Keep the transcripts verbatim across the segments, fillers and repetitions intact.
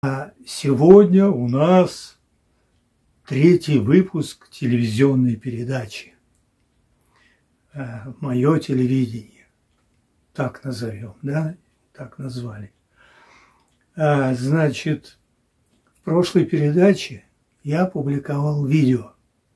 Сегодня у нас третий выпуск телевизионной передачи «Мое телевидение». Так назовем, да? Так назвали. Значит, в прошлой передаче я опубликовал видео.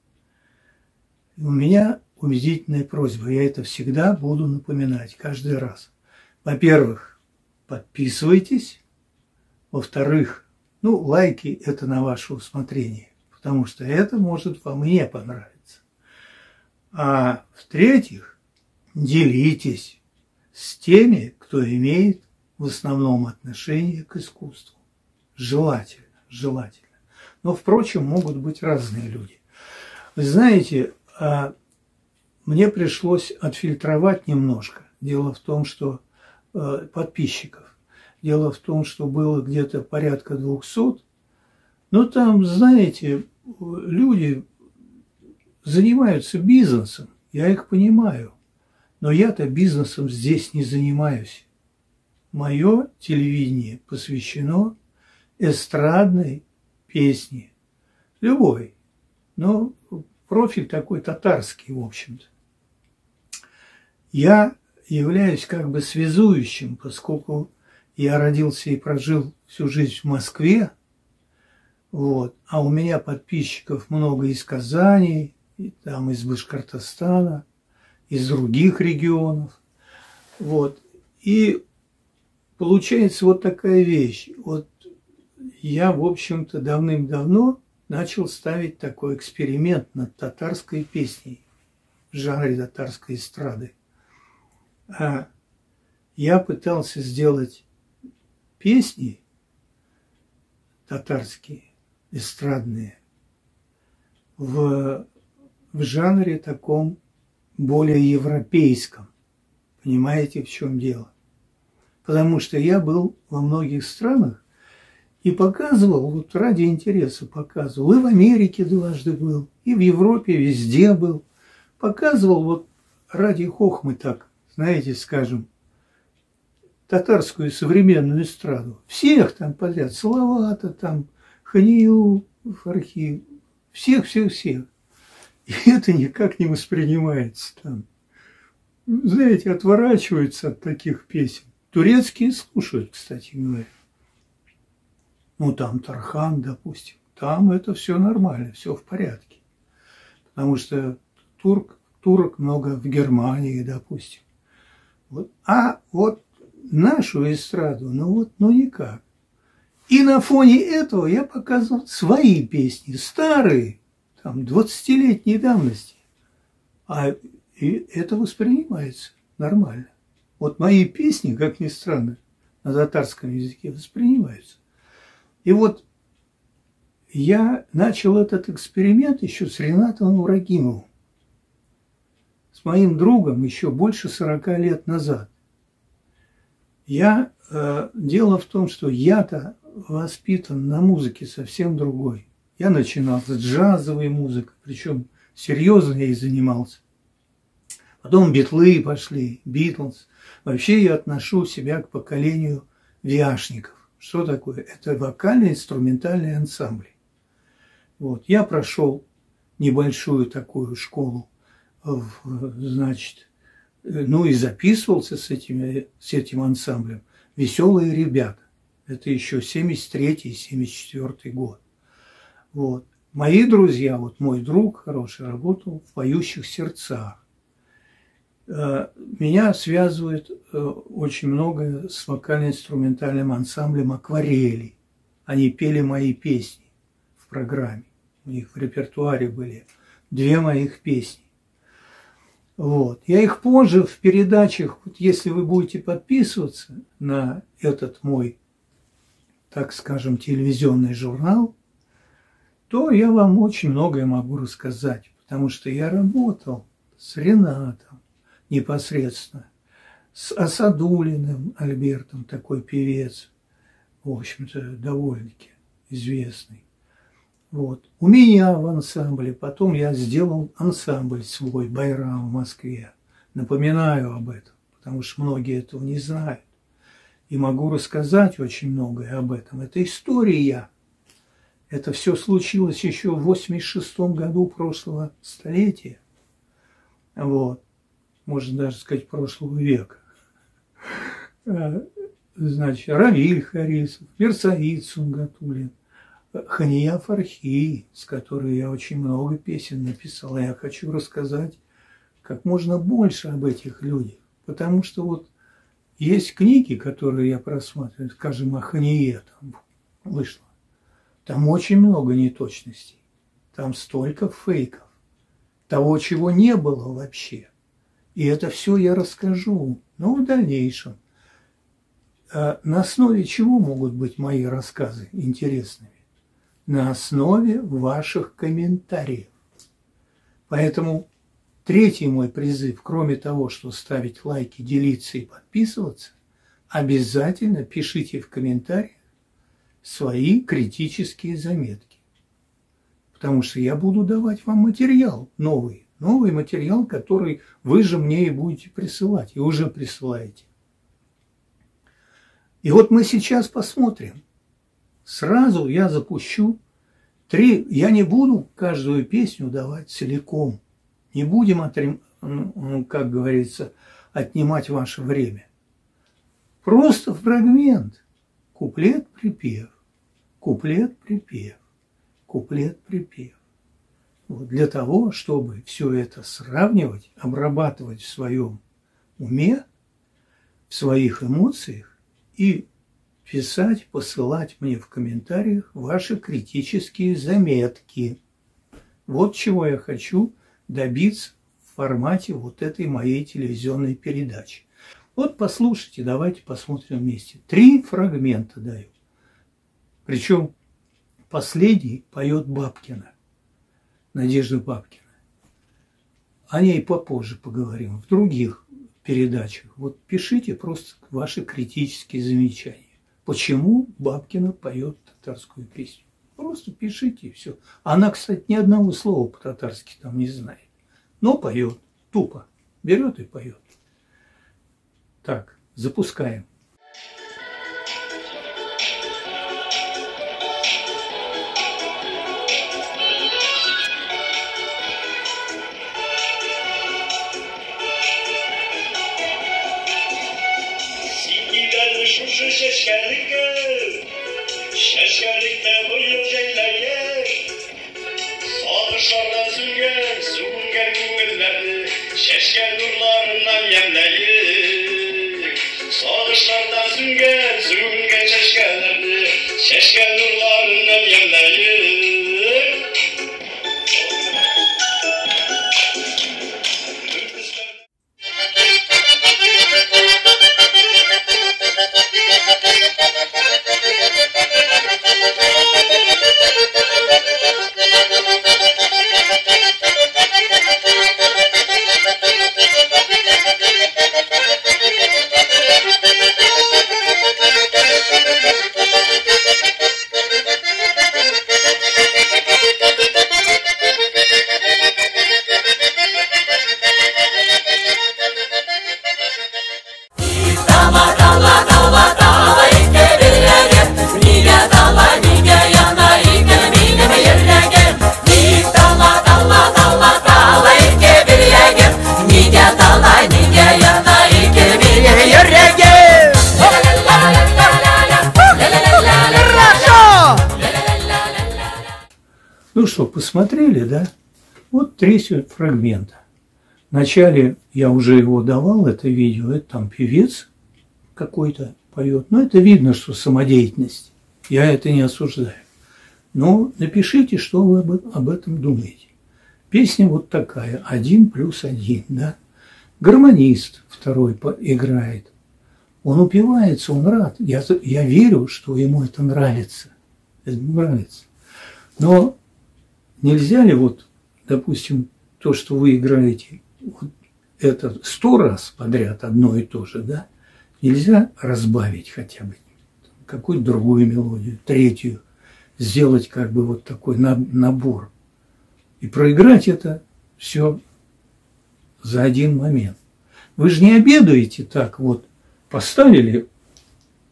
У меня убедительная просьба, я это всегда буду напоминать, каждый раз. Во-первых, подписывайтесь. Во-вторых, ну, лайки – это на ваше усмотрение, потому что это может вам и не понравиться. А в-третьих, делитесь с теми, кто имеет в основном отношение к искусству. Желательно, желательно. Но, впрочем, могут быть разные люди. Вы знаете, мне пришлось отфильтровать немножко. Дело в том, что подписчиков. Дело в том, что было где-то порядка двухсот. Но там, знаете, люди занимаются бизнесом. Я их понимаю. Но я-то бизнесом здесь не занимаюсь. Мое телевидение посвящено эстрадной песне. Любой. Но профиль такой татарский, в общем-то. Я являюсь как бы связующим, поскольку я родился и прожил всю жизнь в Москве, вот, а у меня подписчиков много из Казани, и там из Башкортостана, из других регионов, вот. И получается вот такая вещь. Вот я, в общем-то, давным-давно начал ставить такой эксперимент над татарской песней в жанре татарской эстрады. А я пытался сделать песни татарские, эстрадные, в, в жанре таком более европейском. Понимаете, в чем дело? Потому что я был во многих странах и показывал, вот ради интереса показывал, и в Америке дважды был, и в Европе везде был. Показывал вот ради хохмы так, знаете, скажем, татарскую современную эстраду. Всех там подряд. Салавата, там, Ханию, Фархи. Всех-всех-всех. И это никак не воспринимается там. Знаете, отворачиваются от таких песен. Турецкие слушают, кстати говоря. Ну, там Тархан, допустим. Там это все нормально, все в порядке. Потому что турк, турок много в Германии, допустим. Вот. А вот нашу эстраду, ну вот, ну никак. И на фоне этого я показывал свои песни, старые, там, двадцатилетней давности. А и это воспринимается нормально. Вот мои песни, как ни странно, на татарском языке воспринимаются. И вот я начал этот эксперимент еще с Ринатом Ибрагимовым, с моим другом еще больше сорока лет назад. Я, э, дело в том, что я-то воспитан на музыке совсем другой. Я начинал с джазовой музыкой, причем серьезно я и занимался. Потом битлы пошли, Битлз. Вообще я отношу себя к поколению виашников. Что такое? Это вокально-инструментальные ансамбли. Вот. Я прошел небольшую такую школу, значит, ну и записывался с, этими, с этим ансамблем. «Веселые ребята». Это еще семьдесят третий — семьдесят четвёртый год. Вот. Мои друзья, вот мой друг хороший, работал в «Поющих сердцах». Меня связывает очень много с вокально-инструментальным ансамблем «Акварели». Они пели мои песни в программе. У них в репертуаре были две моих песни. Вот. Я их позже в передачах, вот если вы будете подписываться на этот мой, так скажем, телевизионный журнал, то я вам очень многое могу рассказать, потому что я работал с Ринатом непосредственно, с Асадуллиным Альбертом, такой певец, в общем-то, довольно-таки известный. Вот. У меня в ансамбле, потом я сделал ансамбль свой, Байрам, в Москве. Напоминаю об этом, потому что многие этого не знают. и могу рассказать очень многое об этом. Это история. Это все случилось еще в восемьдесят шестом году прошлого столетия. Вот. Можно даже сказать, прошлого века. Значит, Равиль Харисов, Мирсаид Сунгатуллин, Хания Фархи, с которой я очень много песен написал. Я хочу рассказать как можно больше об этих людях. Потому что вот есть книги, которые я просматриваю, скажем, о Хание там вышло. Там очень много неточностей. Там столько фейков. Того, чего не было вообще. И это все я расскажу. Но в дальнейшем. А на основе чего могут быть мои рассказы интересными? На основе ваших комментариев. Поэтому третий мой призыв, кроме того, что ставить лайки, делиться и подписываться, обязательно пишите в комментариях свои критические заметки. Потому что я буду давать вам материал новый. Новый материал, который вы же мне и будете присылать. И уже присылаете. И вот мы сейчас посмотрим. Сразу я запущу три. Я не буду каждую песню давать целиком. Не будем, отрем, ну, как говорится, отнимать ваше время. Просто фрагмент. Куплет-припев. Куплет-припев. Куплет-припев. Вот для того, чтобы все это сравнивать, обрабатывать в своем уме, в своих эмоциях и писать, посылать мне в комментариях ваши критические заметки. Вот чего я хочу добиться в формате вот этой моей телевизионной передачи. Вот послушайте, давайте посмотрим вместе. Три фрагмента даю. Причем последний поет Бабкина, Надежда Бабкина. О ней попозже поговорим, в других передачах. Вот пишите просто ваши критические замечания. Почему Бабкина поет татарскую песню? Просто пишите и все. Она, кстати, ни одного слова по-татарски там не знает. Но поет. Тупо. Берет и поет. Так, запускаем. Şeşerlikte boyu ceyleğe Sağışlarda sünger, sünger güngüllerdi Şeşker nurlarından yemleyik Sağışlarda sünger, sünger şeşkerlerdi Şeşker nurlarından yemleyik Ну что, посмотрели, да? Вот три фрагмента. Вначале я уже его давал, это видео, это там певец какой-то поет. Но это видно, что самодеятельность. Я это не осуждаю. Но напишите, что вы об этом думаете. Песня вот такая, один плюс один, да? Гармонист второй играет. Он упивается, он рад. Я, я верю, что ему это нравится. Это нравится. Но нельзя ли вот, допустим, то, что вы играете, вот это сто раз подряд одно и то же, да? Нельзя разбавить хотя бы какую-то другую мелодию, третью, сделать как бы вот такой набор. И проиграть это все за один момент. Вы же не обедаете так вот, поставили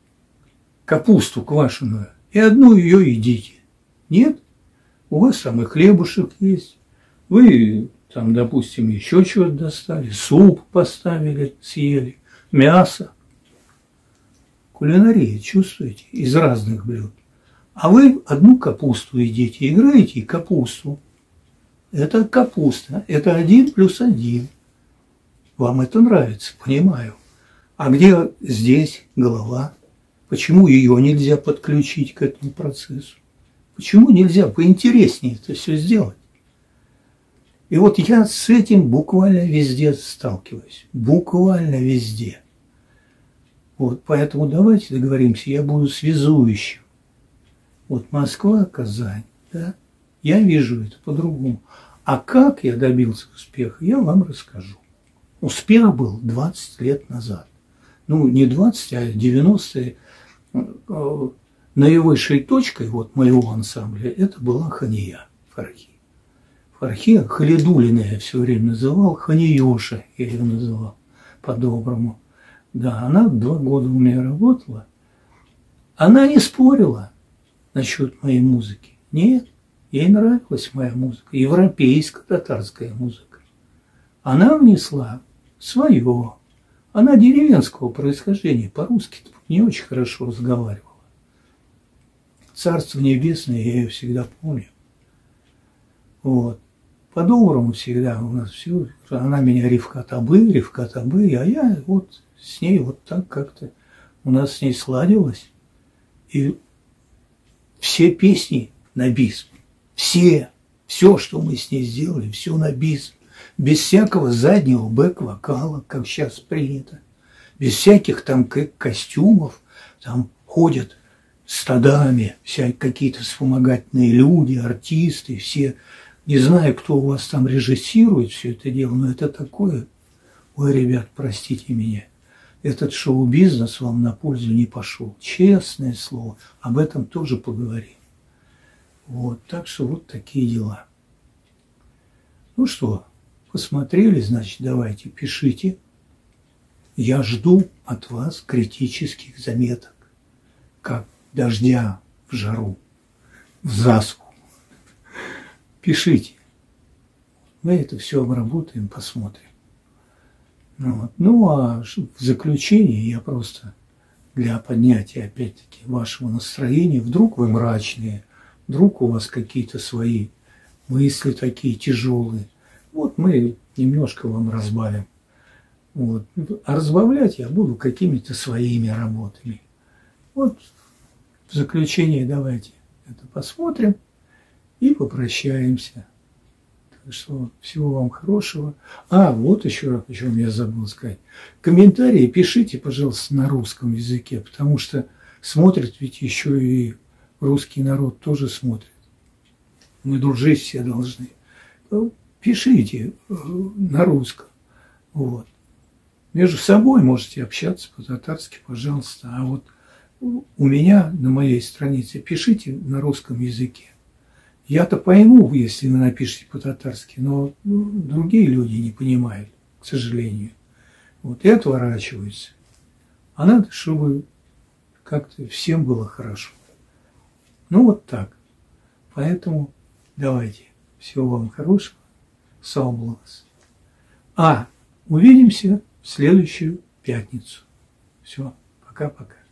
капусту квашеную и одну ее едите. Нет? У вас там и хлебушек есть. Вы там, допустим, еще чего-то достали, суп поставили, съели, мясо. Кулинария, чувствуете, из разных блюд. А вы одну капусту едите, играете капусту. Это капуста, это один плюс один. Вам это нравится, понимаю. А где здесь голова? Почему ее нельзя подключить к этому процессу? Почему нельзя поинтереснее это все сделать? И вот я с этим буквально везде сталкиваюсь. Буквально везде. Вот, поэтому давайте договоримся, я буду связующим. Вот Москва, Казань, да, я вижу это по-другому. А как я добился успеха, я вам расскажу. Успех был двадцать лет назад. Ну, не двадцать, а девяностые. Наивысшей точкой вот моего ансамбля это была Хания Фархи. Фархи, Халидулина я все время называл, Ханиёша я ее называл по-доброму. Да, она два года у меня работала. Она не спорила насчет моей музыки. Нет, ей нравилась моя музыка, европейская татарская музыка. Она внесла свое. Она деревенского происхождения, по-русски не очень хорошо разговаривала. Царство небесное, я ее всегда помню. Вот. По-доброму всегда у нас все. Она меня Рифкат Абы, Рифкат Абы, а я вот с ней вот так как-то у нас с ней сладилось. И все песни на бис. Все. Все, что мы с ней сделали, все на бис. Без всякого заднего бэк-вокала, как сейчас принято. Без всяких там костюмов. Там ходят стадами вся, какие-то вспомогательные люди, артисты, все. Не знаю, кто у вас там режиссирует все это дело, но это такое. Ой, ребят, простите меня. Этот шоу-бизнес вам на пользу не пошел. Честное слово. Об этом тоже поговорим. Вот, так что вот такие дела. Ну что, посмотрели, значит, давайте, пишите. Я жду от вас критических заметок, как дождя в жару, в засуху. Пишите. Мы это все обработаем, посмотрим. Вот. Ну, а в заключение я просто для поднятия, опять-таки, вашего настроения, вдруг вы мрачные, вдруг у вас какие-то свои мысли такие тяжелые, вот мы немножко вам разбавим. Вот. А разбавлять я буду какими-то своими работами. Вот в заключение давайте это посмотрим и попрощаемся. Так что всего вам хорошего. А, вот еще о чем я забыл сказать. Комментарии пишите, пожалуйста, на русском языке, потому что смотрит ведь еще и русский народ тоже смотрит. Мы дружить все должны. Пишите на русском. Вот. Между собой можете общаться по-татарски, пожалуйста. А вот у меня на моей странице пишите на русском языке. Я-то пойму, если вы напишите по-татарски, но ну, другие люди не понимают, к сожалению. Вот, и отворачиваются. А надо, чтобы как-то всем было хорошо. Ну, вот так. Поэтому давайте. Всего вам хорошего. Саумлас. А, увидимся в следующую пятницу. Все, пока-пока.